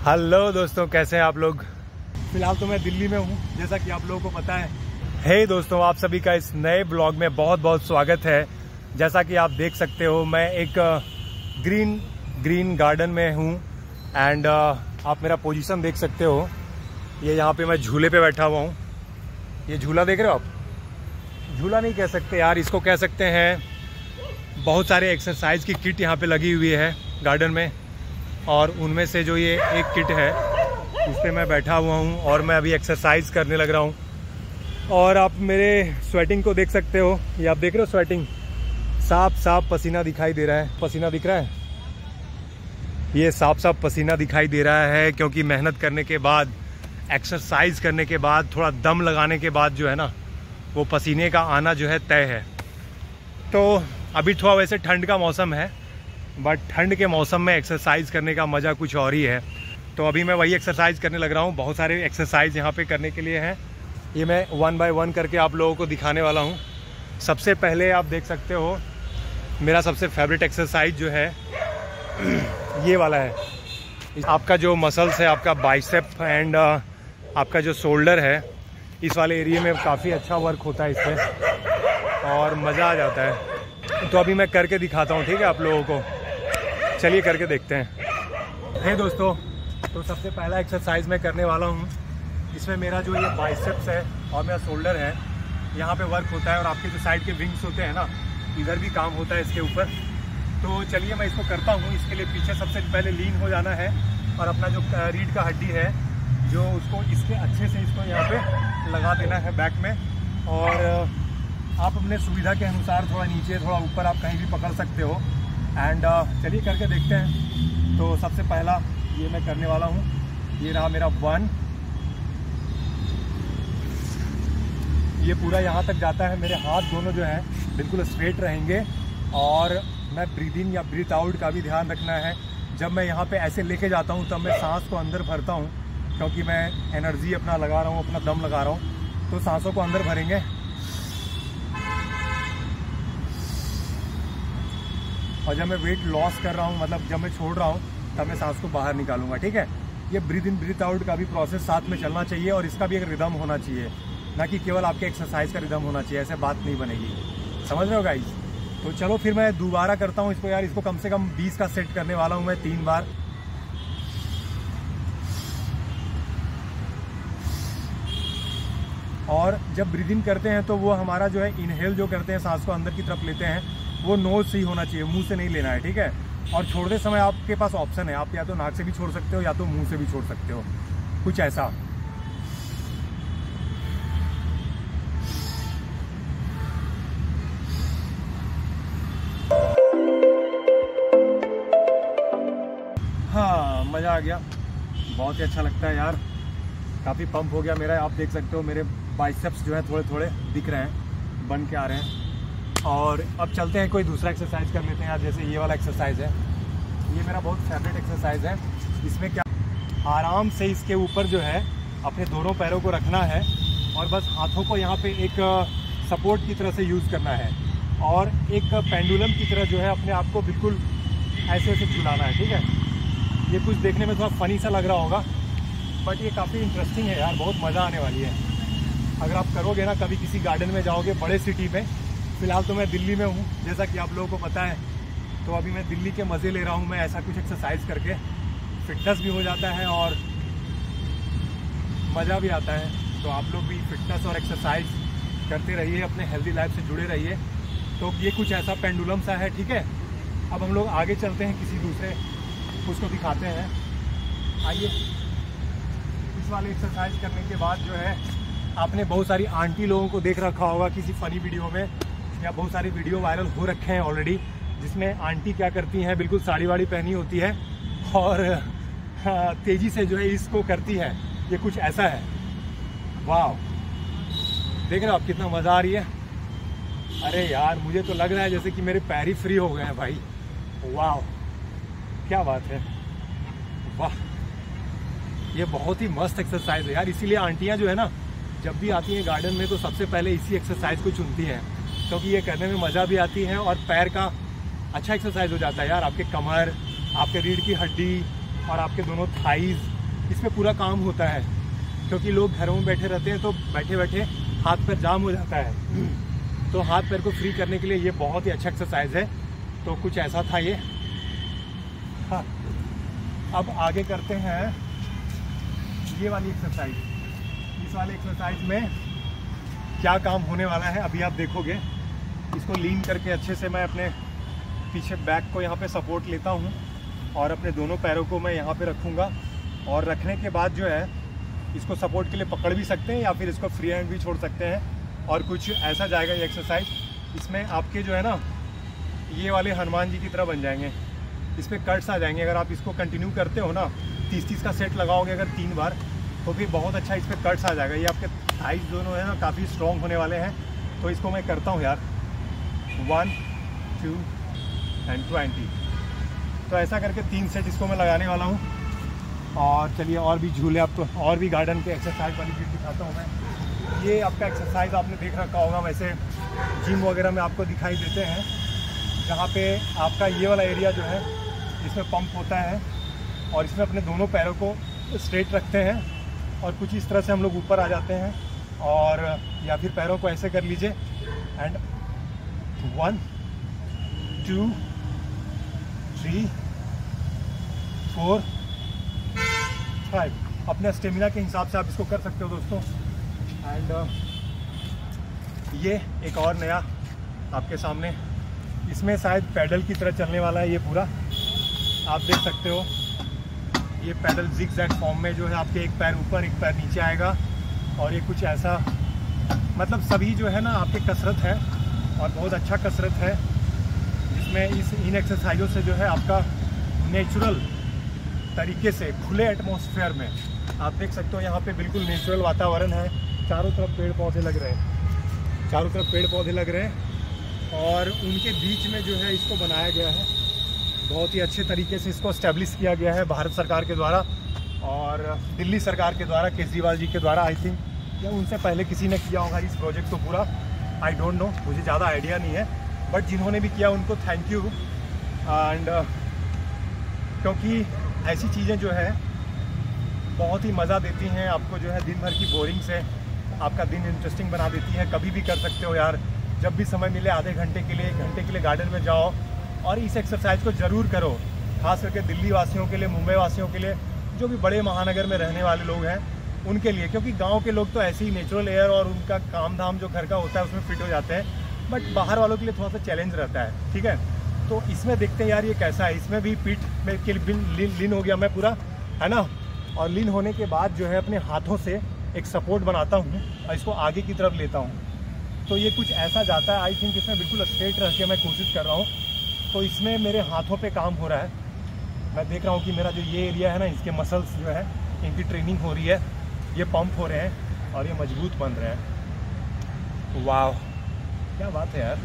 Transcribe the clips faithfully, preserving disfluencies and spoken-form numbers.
Hello दोस्तों, कैसे हैं आप लोग। फिलहाल तो मैं दिल्ली में हूं, जैसा कि आप लोगों को पता है। हे दोस्तों, आप सभी का इस नए ब्लॉग में बहुत बहुत स्वागत है। जैसा कि आप देख सकते हो, मैं एक ग्रीन ग्रीन गार्डन में हूं एंड आप मेरा पोजीशन देख सकते हो। ये यहाँ पे मैं झूले पे बैठा हुआ हूँ। ये झूला देख रहे हो आप। झूला नहीं कह सकते यार, इसको कह सकते हैं बहुत सारे एक्सरसाइज की किट यहाँ पे लगी हुई है गार्डन में, और उनमें से जो ये एक किट है इस पर मैं बैठा हुआ हूँ और मैं अभी एक्सरसाइज करने लग रहा हूँ। और आप मेरे स्वेटिंग को देख सकते हो। ये आप देख रहे हो स्वेटिंग, साफ साफ पसीना दिखाई दे रहा है। पसीना दिख रहा है, ये साफ साफ पसीना दिखाई दे रहा है, क्योंकि मेहनत करने के बाद, एक्सरसाइज करने के बाद, थोड़ा दम लगाने के बाद जो है ना, वो पसीने का आना जो है तय है। तो अभी थोड़ा वैसे ठंड का मौसम है, बट ठंड के मौसम में एक्सरसाइज करने का मज़ा कुछ और ही है। तो अभी मैं वही एक्सरसाइज करने लग रहा हूँ। बहुत सारे एक्सरसाइज यहाँ पे करने के लिए हैं। ये मैं वन बाय वन करके आप लोगों को दिखाने वाला हूँ। सबसे पहले आप देख सकते हो, मेरा सबसे फेवरेट एक्सरसाइज जो है ये वाला है। आपका जो मसल्स है, आपका बाइसेप एंड आपका जो शोल्डर है, इस वाले एरिया में काफ़ी अच्छा वर्क होता है इससे और मज़ा आ जाता है। तो अभी मैं करके दिखाता हूँ, ठीक है आप लोगों को। चलिए करके देखते हैं। हे दोस्तों, तो सबसे पहला एक्सरसाइज मैं करने वाला हूँ। इसमें मेरा जो ये बाइसेप्स है और मेरा शोल्डर है, यहाँ पे वर्क होता है, और आपके जो साइड के विंग्स होते हैं ना, इधर भी काम होता है इसके ऊपर। तो चलिए मैं इसको करता हूँ। इसके लिए पीछे सबसे पहले लीन हो जाना है और अपना जो रीढ़ का हड्डी है, जो उसको इसके अच्छे से इसको यहाँ पे लगा देना है बैक में। और आप अपने सुविधा के अनुसार थोड़ा नीचे थोड़ा ऊपर आप कहीं भी पकड़ सकते हो। एंड चलिए करके देखते हैं। तो सबसे पहला ये मैं करने वाला हूँ। ये रहा मेरा वन। ये पूरा यहाँ तक जाता है। मेरे हाथ दोनों जो हैं बिल्कुल स्ट्रेट रहेंगे, और मैं ब्रीथ इन या ब्रीथ आउट का भी ध्यान रखना है। जब मैं यहाँ पे ऐसे लेके जाता हूँ तब मैं सांस को अंदर भरता हूँ, क्योंकि मैं एनर्जी अपना लगा रहा हूँ, अपना दम लगा रहा हूँ। तो सांसों को अंदर भरेंगे और जब मैं वेट लॉस कर रहा हूँ, मतलब जब मैं छोड़ रहा हूँ, तब मैं सांस को बाहर निकालूंगा, ठीक है। ये ब्रीथ इन ब्रीथ आउट का भी प्रोसेस साथ में चलना चाहिए, और इसका भी एक रिदम होना चाहिए, ना कि केवल आपके एक्सरसाइज का रिदम होना चाहिए। ऐसे बात नहीं बनेगी, समझ रहे हो गाइस। तो चलो फिर मैं दोबारा करता हूँ इसको यार। इसको कम से कम बीस का सेट करने वाला हूँ मैं, तीन बार। और जब ब्रीथ इन करते हैं तो वो हमारा जो है इनहेल जो करते हैं, सांस को अंदर की तरफ लेते हैं, वो नोज से ही होना चाहिए, मुंह से नहीं लेना है, ठीक है। और छोड़ते समय आपके पास ऑप्शन है, आप या तो नाक से भी छोड़ सकते हो या तो मुंह से भी छोड़ सकते हो, कुछ ऐसा। हाँ, मज़ा आ गया, बहुत ही अच्छा लगता है यार। काफ़ी पंप हो गया मेरा। आप देख सकते हो मेरे बाइसेप्स जो है थोड़े थोड़े दिख रहे हैं, बन के आ रहे हैं। और अब चलते हैं, कोई दूसरा एक्सरसाइज कर लेते हैं यार। जैसे ये वाला एक्सरसाइज है, ये मेरा बहुत फेवरेट एक्सरसाइज है। इसमें क्या, आराम से इसके ऊपर जो है अपने दोनों पैरों को रखना है, और बस हाथों को यहाँ पे एक सपोर्ट की तरह से यूज़ करना है, और एक पेंडुलम की तरह जो है अपने आप को बिल्कुल ऐसे ऐसे झुलाना है, ठीक है। ये कुछ देखने में थोड़ा फ़नी सा लग रहा होगा, बट ये काफ़ी इंटरेस्टिंग है यार, बहुत मज़ा आने वाली है अगर आप करोगे ना। कभी किसी गार्डन में जाओगे बड़े सिटी में। फ़िलहाल तो मैं दिल्ली में हूँ, जैसा कि आप लोगों को पता है। तो अभी मैं दिल्ली के मज़े ले रहा हूँ मैं, ऐसा कुछ एक्सरसाइज करके। फिटनेस भी हो जाता है और मज़ा भी आता है। तो आप लोग भी फिटनेस और एक्सरसाइज करते रहिए, अपने हेल्दी लाइफ से जुड़े रहिए। तो ये कुछ ऐसा पेंडुलम सा है, ठीक है। अब हम लोग आगे चलते हैं, किसी दूसरे उसको दिखाते हैं। आइए। इस वाले एक्सरसाइज करने के बाद जो है, आपने बहुत सारी आंटी लोगों को देख रखा होगा किसी फनी वीडियो में, या बहुत सारी वीडियो वायरल हो रखे हैं ऑलरेडी, जिसमें आंटी क्या करती हैं, बिल्कुल साड़ी वाड़ी पहनी होती है और तेज़ी से जो है इसको करती है। ये कुछ ऐसा है। वाह, देख रहे हो आप कितना मज़ा आ रही है। अरे यार, मुझे तो लग रहा है जैसे कि मेरे पैर ही फ्री हो गए हैं भाई। वाह, क्या बात है, वाह। ये बहुत ही मस्त एक्सरसाइज है यार। इसीलिए आंटियां जो है ना, जब भी आती हैं गार्डन में, तो सबसे पहले इसी एक्सरसाइज को चुनती हैं, क्योंकि ये करने में मज़ा भी आती है और पैर का अच्छा एक्सरसाइज हो जाता है यार। आपके कमर, आपके रीढ़ की हड्डी, और आपके दोनों थाइज, इसमें पूरा काम होता है। क्योंकि लोग घरों में बैठे रहते हैं तो बैठे बैठे हाथ पैर जाम हो जाता है, तो हाथ पैर को फ्री करने के लिए ये बहुत ही अच्छा एक्सरसाइज है। तो कुछ ऐसा था ये। हाँ, अब आगे करते हैं ये वाली एक्सरसाइज। इस वाली एक्सरसाइज में क्या काम होने वाला है अभी आप देखोगे। इसको लीन करके अच्छे से मैं अपने पीछे बैक को यहाँ पे सपोर्ट लेता हूँ और अपने दोनों पैरों को मैं यहाँ पे रखूँगा। और रखने के बाद जो है इसको सपोर्ट के लिए पकड़ भी सकते हैं या फिर इसको फ्री हैंड भी छोड़ सकते हैं। और कुछ ऐसा जाएगा ये एक्सरसाइज, इसमें आपके जो है ना ये वाले हनुमान जी की तरह बन जाएंगे। इस पर कट्स आ जाएंगे। अगर आप इसको कंटिन्यू करते हो ना, तीस तीस का सेट लगाओगे अगर तीन बार, तो फिर बहुत अच्छा इस पर कट्स आ जाएगा। ये आपके थाइज दोनों है ना काफ़ी स्ट्रॉन्ग होने वाले हैं। तो इसको मैं करता हूँ यार, वन टू एंड ट्वेंटी। तो ऐसा करके तीन सेट इसको मैं लगाने वाला हूँ। और चलिए और भी झूले आपको और भी गार्डन के एक्सरसाइज वाली चीज़ दिखाता हूँ मैं। ये आपका एक्सरसाइज आपने देख रखा होगा, वैसे जिम वगैरह में आपको दिखाई देते हैं, जहाँ पे आपका ये वाला एरिया जो है इसमें पंप होता है और इसमें अपने दोनों पैरों को स्ट्रेट रखते हैं और कुछ इस तरह से हम लोग ऊपर आ जाते हैं। और या फिर पैरों को ऐसे कर लीजिए and one two three four five, अपने स्टेमिना के हिसाब से आप इसको कर सकते हो दोस्तों। एंड uh, ये एक और नया आपके सामने, इसमें शायद पैडल की तरह चलने वाला है ये पूरा, आप देख सकते हो। ये पैडल जिग जैग फॉर्म में जो है आपके एक पैर ऊपर एक पैर नीचे आएगा और ये कुछ ऐसा, मतलब सभी जो है ना आपके कसरत है और बहुत अच्छा कसरत है, जिसमें इस इन एक्सरसाइजों से जो है आपका नेचुरल तरीके से खुले एटमॉस्फेयर में आप देख सकते हो। यहाँ पे बिल्कुल नेचुरल वातावरण है, चारों तरफ पेड़ पौधे लग रहे हैं, चारों तरफ पेड़ पौधे लग रहे हैं और उनके बीच में जो है इसको बनाया गया है। बहुत ही अच्छे तरीके से इसको एस्टेब्लिश किया गया है भारत सरकार के द्वारा और दिल्ली सरकार के द्वारा, केजरीवाल जी के द्वारा आई थिंक, या उनसे पहले किसी ने किया होगा इस प्रोजेक्ट को पूरा, आई डोंट नो, मुझे ज़्यादा आइडिया नहीं है। बट जिन्होंने भी किया उनको थैंक यू। एंड क्योंकि ऐसी चीज़ें जो है बहुत ही मज़ा देती हैं आपको, जो है दिन भर की बोरिंग से आपका दिन इंटरेस्टिंग बना देती है। कभी भी कर सकते हो यार, जब भी समय मिले आधे घंटे के लिए एक घंटे के लिए गार्डन में जाओ और इस एक्सरसाइज को ज़रूर करो। खास करके दिल्ली वासियों के लिए, मुंबई वासियों के लिए, जो भी बड़े महानगर में रहने वाले लोग हैं उनके लिए, क्योंकि गांव के लोग तो ऐसे ही नेचुरल एयर और उनका काम धाम जो घर का होता है उसमें फिट हो जाते हैं। बट बाहर वालों के लिए थोड़ा सा चैलेंज रहता है, ठीक है। तो इसमें देखते हैं यार ये कैसा है। इसमें भी पीठ में के लीन लीन हो गया मैं पूरा, है ना। और लीन होने के बाद जो है अपने हाथों से एक सपोर्ट बनाता हूँ और इसको आगे की तरफ लेता हूँ। तो ये कुछ ऐसा जाता है। आई थिंक इसमें बिल्कुल स्ट्रेट रह के मैं कोशिश कर रहा हूँ। तो इसमें मेरे हाथों पे काम हो रहा है। मैं देख रहा हूँ कि मेरा जो ये एरिया है ना, इसके मसल्स जो है इनकी ट्रेनिंग हो रही है, ये पंप हो रहे हैं और ये मजबूत बन रहे हैं। वाह, क्या बात है यार,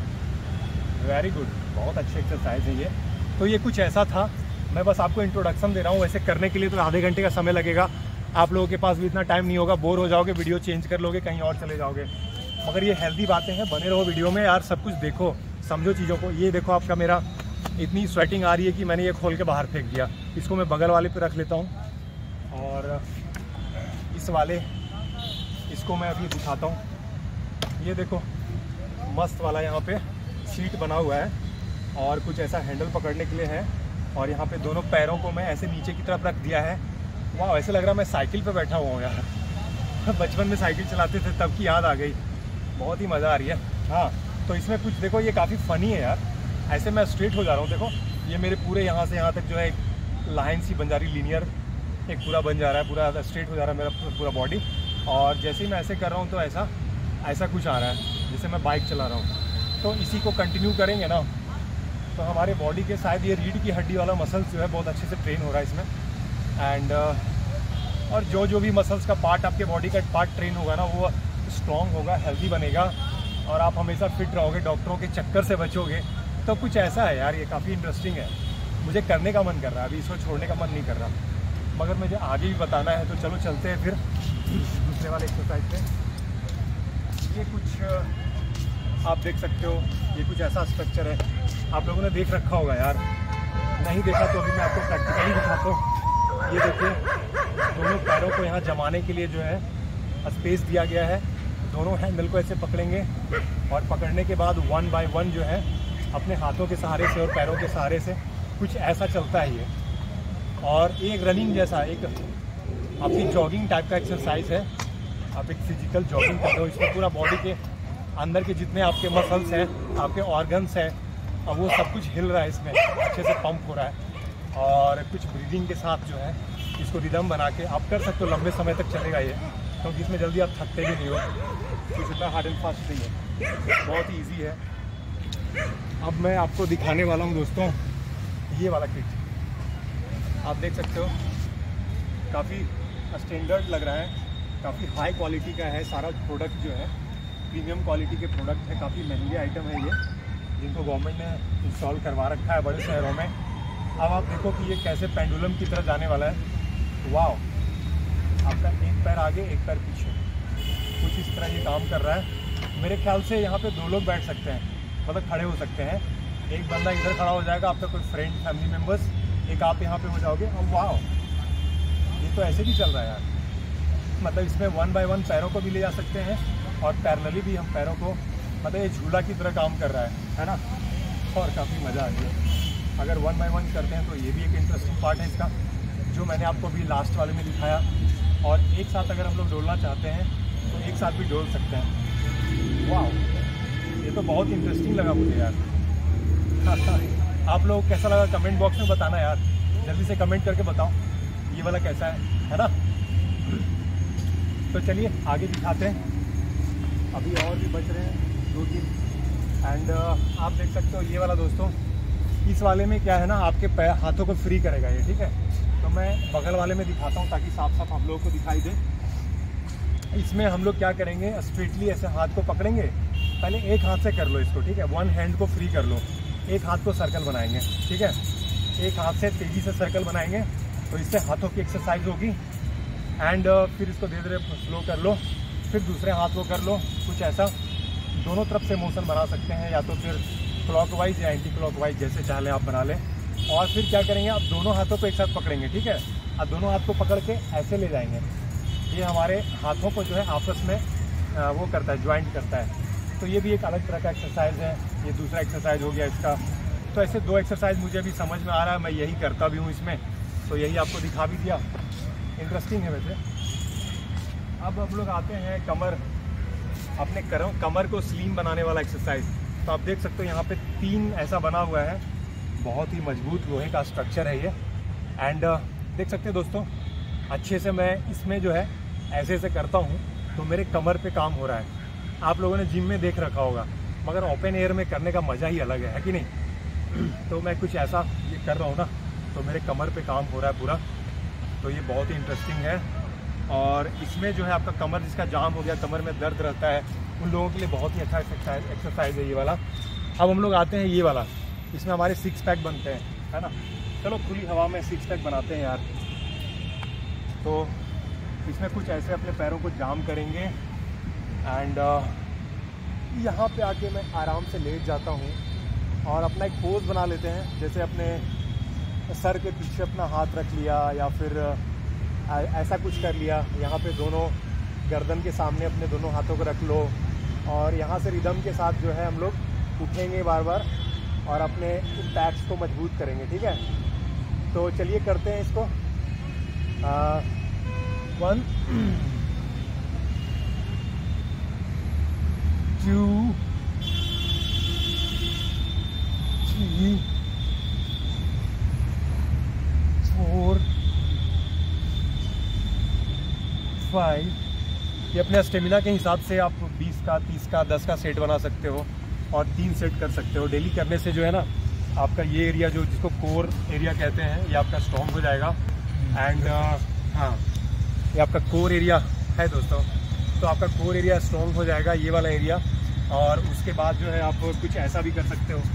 वेरी गुड, बहुत अच्छी एक्सरसाइज है ये। तो ये कुछ ऐसा था, मैं बस आपको इंट्रोडक्शन दे रहा हूँ। वैसे करने के लिए तो आधे घंटे का समय लगेगा, आप लोगों के पास भी इतना टाइम नहीं होगा, बोर हो जाओगे, वीडियो चेंज कर लोगे, कहीं और चले जाओगे। मगर ये हेल्दी बातें हैं, बने रहो वीडियो में यार, सब कुछ देखो, समझो चीज़ों को। ये देखो आपका मेरा इतनी स्वेटिंग आ रही है कि मैंने ये खोल के बाहर फेंक दिया। इसको मैं बगल वाले पे रख लेता हूँ और इस वाले इसको मैं अभी दिखाता हूँ। ये देखो मस्त वाला यहाँ पे सीट बना हुआ है और कुछ ऐसा हैंडल पकड़ने के लिए है और यहाँ पे दोनों पैरों को मैं ऐसे नीचे की तरफ रख दिया है। वाह, ऐसे लग रहा है मैं साइकिल पे बैठा हुआ हूँ यार। बचपन में साइकिल चलाते थे तब की याद आ गई, बहुत ही मज़ा आ रही है। हाँ, तो इसमें कुछ देखो, ये काफ़ी फ़नी है यार। ऐसे मैं स्ट्रेट हो जा रहा हूँ, देखो ये मेरे पूरे यहाँ से यहाँ तक जो है एक लाइन सी बन जा रही, लीनियर एक पूरा बन जा रहा है, पूरा स्ट्रेट हो जा रहा है मेरा पूरा बॉडी। और जैसे ही मैं ऐसे कर रहा हूँ तो ऐसा ऐसा कुछ आ रहा है जैसे मैं बाइक चला रहा हूँ। तो इसी को कंटिन्यू करेंगे ना तो हमारे बॉडी के शायद ये रीढ़ की हड्डी वाला मसल्स जो है बहुत अच्छे से ट्रेन हो रहा है इसमें। एंड uh, और जो जो भी मसल्स का पार्ट, आपके बॉडी का पार्ट ट्रेन होगा ना, वो स्ट्रॉन्ग होगा, हेल्दी बनेगा और आप हमेशा फिट रहोगे, डॉक्टरों के चक्कर से बचोगे। तो कुछ ऐसा है यार, ये काफ़ी इंटरेस्टिंग है, मुझे करने का मन कर रहा है, अभी इसको छोड़ने का मन नहीं कर रहा, मगर मुझे आगे भी बताना है। तो चलो चलते हैं फिर दूसरे वाले एक्सरसाइज पे। ये कुछ आप देख सकते हो, ये कुछ ऐसा स्ट्रक्चर है, आप लोगों ने देख रखा होगा यार, नहीं देखा तो अभी मैं आपको प्रैक्टिकली दिखाता हूँ। ये देखिए दोनों पैरों को यहाँ जमाने के लिए जो है स्पेस दिया गया है। दोनों हैंडल को ऐसे पकड़ेंगे और पकड़ने के बाद वन बाय वन जो है अपने हाथों के सहारे से और पैरों के सहारे से कुछ ऐसा चलता है ये। और एक रनिंग जैसा एक आपकी जॉगिंग टाइप का एक्सरसाइज है। आप एक फिजिकल जॉगिंग कर रहे हो, इसमें पूरा बॉडी के अंदर के जितने आपके मसल्स हैं, आपके ऑर्गन्स हैं, और वो सब कुछ हिल रहा है, इसमें अच्छे से पंप हो रहा है। और कुछ ब्रीदिंग के साथ जो है इसको रिदम बना के आप कर सकते हो। लंबे समय तक चलेगा ये, क्योंकि इसमें जल्दी आप थकते भी नहीं हो, कुछ इतना हार्ड एंड फास्ट नहीं है, बहुत ही ईजी है। अब मैं आपको दिखाने वाला हूँ दोस्तों ये वाला किट। आप देख सकते हो काफ़ी स्टैंडर्ड लग रहा है, काफ़ी हाई क्वालिटी का है। सारा प्रोडक्ट जो है प्रीमियम क्वालिटी के प्रोडक्ट है, काफ़ी महंगे आइटम है ये, जिनको गवर्नमेंट ने इंस्टॉल करवा रखा है बड़े शहरों में। अब आप देखो कि ये कैसे पेंडुलम की तरह जाने वाला है। वाह, आपका एक पैर आगे एक पैर पीछे, कुछ इस तरह ये काम कर रहा है। मेरे ख्याल से यहाँ पे दो लोग बैठ सकते हैं, मतलब खड़े हो सकते हैं। एक बंदा इधर खड़ा हो जाएगा, आपका कोई फ्रेंड फैमिली मेम्बर्स, एक आप यहाँ पे हो जाओगे। अब वाह, ये तो ऐसे भी चल रहा है यार। मतलब इसमें वन बाय वन पैरों को भी ले जा सकते हैं और पैरेलली भी हम पैरों को, मतलब ये झूला की तरह काम कर रहा है है ना। और काफ़ी मज़ा आ गया। अगर वन बाय वन करते हैं तो ये भी एक इंटरेस्टिंग पार्ट है इसका, जो मैंने आपको अभी लास्ट वाले में दिखाया। और एक साथ अगर हम लोग डोलना चाहते हैं तो एक साथ भी डोल सकते हैं। वाह, ये तो बहुत इंटरेस्टिंग लगा मुझे यार। आप लोग कैसा लगा कमेंट बॉक्स में बताना यार, जल्दी से कमेंट करके बताओ ये वाला कैसा है है ना। तो चलिए आगे दिखाते हैं, अभी और भी बच रहे हैं दो तीन। एंड uh, आप देख सकते हो ये वाला दोस्तों, इस वाले में क्या है ना, आपके पैर हाथों को फ्री करेगा ये, ठीक है। तो मैं बगल वाले में दिखाता हूँ ताकि साफ साफ आप लोगों को दिखाई दे। इसमें हम लोग क्या करेंगे, स्ट्रेटली ऐसे हाथ को पकड़ेंगे। पहले एक हाथ से कर लो इसको, ठीक है, वन हैंड को फ्री कर लो, एक हाथ को सर्कल बनाएंगे, ठीक है। एक हाथ से तेज़ी से सर्कल बनाएंगे तो इससे हाथों की एक्सरसाइज होगी। एंड uh, फिर इसको धीरे धीरे स्लो कर लो, फिर दूसरे हाथ को कर लो, कुछ ऐसा दोनों तरफ से मोशन बना सकते हैं, या तो फिर क्लॉकवाइज या एंटी क्लॉकवाइज, जैसे चाह लें आप बना लें। और फिर क्या करेंगे, आप दोनों हाथों को एक साथ पकड़ेंगे, ठीक है। आप दोनों हाथ को पकड़ के ऐसे ले जाएंगे। ये हमारे हाथों को जो है आपस में वो करता है, ज्वाइंट करता है। तो ये भी एक अलग तरह का एक्सरसाइज है। ये दूसरा एक्सरसाइज हो गया इसका। तो ऐसे दो एक्सरसाइज मुझे अभी समझ में आ रहा है, मैं यही करता भी हूँ इसमें, तो यही आपको दिखा भी दिया। इंटरेस्टिंग है वैसे। अब हम लोग आते हैं कमर, अपने कमर को स्लिम बनाने वाला एक्सरसाइज। तो आप देख सकते हो यहाँ पे तीन ऐसा बना हुआ है, बहुत ही मजबूत लोहे का स्ट्रक्चर है ये। एंड uh, देख सकते हैं दोस्तों, अच्छे से मैं इसमें जो है ऐसे ऐसे करता हूँ तो मेरे कमर पे काम हो रहा है। आप लोगों ने जिम में देख रखा होगा, मगर ओपन एयर में करने का मज़ा ही अलग है, है कि नहीं। तो मैं कुछ ऐसा ये कर रहा हूँ ना, तो मेरे कमर पे काम हो रहा है पूरा। तो ये बहुत ही इंटरेस्टिंग है। और इसमें जो है आपका कमर जिसका जाम हो गया, कमर में दर्द रहता है, उन लोगों के लिए बहुत ही अच्छा एक्सरसाइज एक्सरसाइज है ये वाला। अब हम लोग आते हैं ये वाला, इसमें हमारे सिक्स पैक बनते हैं, है ना। चलो खुली हवा में सिक्स पैक बनाते हैं यार। तो इसमें कुछ ऐसे अपने पैरों को जाम करेंगे। एंड uh, यहाँ पे आके मैं आराम से लेट जाता हूँ और अपना एक पोज बना लेते हैं, जैसे अपने सर के पीछे अपना हाथ रख लिया, या फिर ऐसा कुछ कर लिया। यहाँ पे दोनों गर्दन के सामने अपने दोनों हाथों को रख लो, और यहाँ से रिदम के साथ जो है हम लोग उठेंगे बार बार और अपने पैक्स को मजबूत करेंगे, ठीक है। तो चलिए करते हैं इसको। One two three four five. ये अपने स्टेमिना के हिसाब से आप बीस का, तीस का, दस का सेट बना सकते हो, और तीन सेट कर सकते हो। डेली करने से जो है ना, आपका ये एरिया जो जिसको कोर एरिया कहते हैं, ये आपका स्ट्रॉन्ग हो जाएगा। एंड हाँ, ये आपका कोर एरिया है दोस्तों, तो आपका कोर एरिया स्ट्रॉन्ग हो जाएगा, ये वाला एरिया। और उसके बाद जो है आप कुछ ऐसा भी कर सकते हो।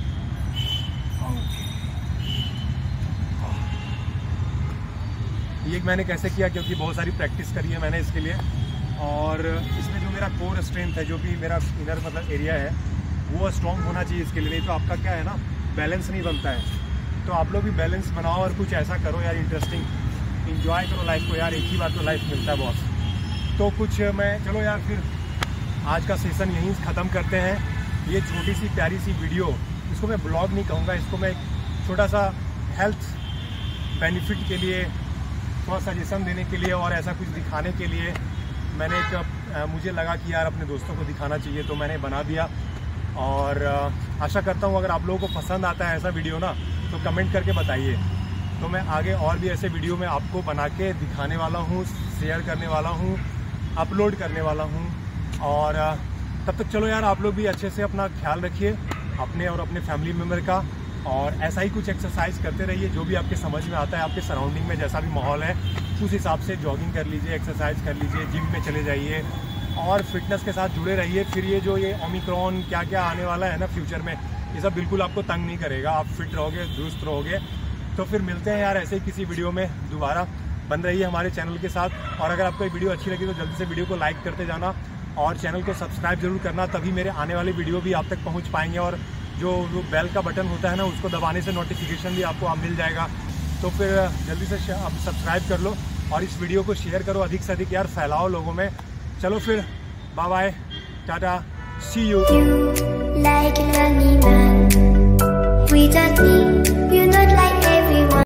ये मैंने कैसे किया, क्योंकि बहुत सारी प्रैक्टिस करी है मैंने इसके लिए। और इसमें जो मेरा कोर स्ट्रेंथ है, जो भी मेरा इनर मतलब एरिया है, वो स्ट्रॉन्ग होना चाहिए इसके लिए, नहीं तो आपका क्या है ना, बैलेंस नहीं बनता है। तो आप लोग भी बैलेंस बनाओ और कुछ ऐसा करो यार इंटरेस्टिंग, इंजॉय करो लाइफ को यार, एक ही बार तो लाइफ मिलता है बॉस। तो कुछ मैं चलो यार फिर आज का सेशन यहीं ख़त्म करते हैं। ये छोटी सी प्यारी सी वीडियो, इसको मैं ब्लॉग नहीं कहूँगा, इसको मैं एक छोटा सा हेल्थ बेनिफिट के लिए, थोड़ा सजेशन देने के लिए और ऐसा कुछ दिखाने के लिए मैंने एक आ, मुझे लगा कि यार अपने दोस्तों को दिखाना चाहिए तो मैंने बना दिया। और आ, आशा करता हूँ अगर आप लोगों को पसंद आता है ऐसा वीडियो ना तो कमेंट करके बताइए, तो मैं आगे और भी ऐसे वीडियो में आपको बना के दिखाने वाला हूँ, शेयर करने वाला हूँ, अपलोड करने वाला हूँ। और तब तक चलो यार आप लोग भी अच्छे से अपना ख्याल रखिए अपने और अपने फैमिली मेम्बर का, और ऐसा ही कुछ एक्सरसाइज करते रहिए जो भी आपके समझ में आता है, आपके सराउंडिंग में जैसा भी माहौल है उस हिसाब से जॉगिंग कर लीजिए, एक्सरसाइज कर लीजिए, जिम में चले जाइए और फिटनेस के साथ जुड़े रहिए। फिर ये जो ये ओमिक्रॉन क्या क्या आने वाला है ना फ्यूचर में, ये सब बिल्कुल आपको तंग नहीं करेगा, आप फिट रहोगे, दुरुस्त रहोगे। तो फिर मिलते हैं यार ऐसे ही किसी वीडियो में दोबारा, बन रही है हमारे चैनल के साथ। और अगर आपको ये वीडियो अच्छी लगी तो जल्दी से वीडियो को लाइक करते जाना और चैनल को सब्सक्राइब जरूर करना, तभी मेरे आने वाली वीडियो भी आप तक पहुंच पाएंगे। और जो वो बेल का बटन होता है ना उसको दबाने से नोटिफिकेशन भी आपको मिल जाएगा। तो फिर जल्दी से आप सब्सक्राइब कर लो और इस वीडियो को शेयर करो अधिक से अधिक यार, फैलाओ लोगों में। चलो फिर bye bye, tata, see you. Like a lonely man without me, you're not like